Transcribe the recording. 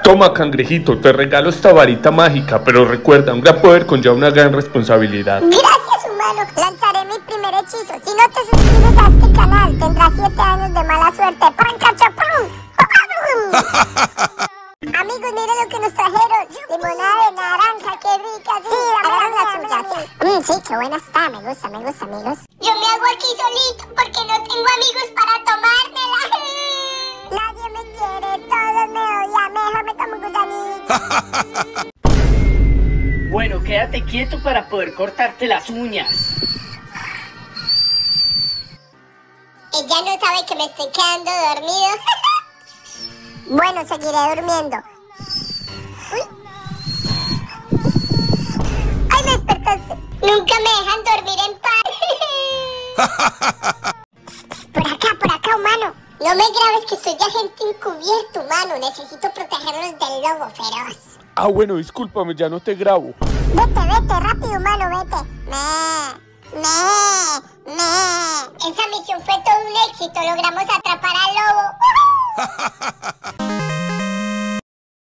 Toma, cangrejito, te regalo esta varita mágica, pero recuerda, un gran poder conlleva una gran responsabilidad. Gracias, humano. Lanzaré mi primer hechizo. Si no te suscribes a este canal, tendrás 7 años de mala suerte. ¡Pam, cachapum! Amigos, miren lo que nos trajeron. Limonada de naranja, qué rica. Sí, dame la suya, sí. Sí, qué buena está. Me gusta, amigos. Yo me hago aquí solito porque no tengo amigos para tomármela. Nadie me quiere, todos me odian. Mejor me tomo un gusanito. Bueno, quédate quieto para poder cortarte las uñas. Ella no sabe que me estoy quedando dormido. Bueno, seguiré durmiendo. Uy. ¡Ay, me despertaste! Nunca me dejan dormir en paz. Por acá, humano. No me grabes que soy agente encubierto, humano. Necesito protegerlos del lobo feroz. Ah, bueno, discúlpame, ya no te grabo. Vete, rápido, humano, vete. Esa misión fue todo un éxito. Logramos atrapar al lobo.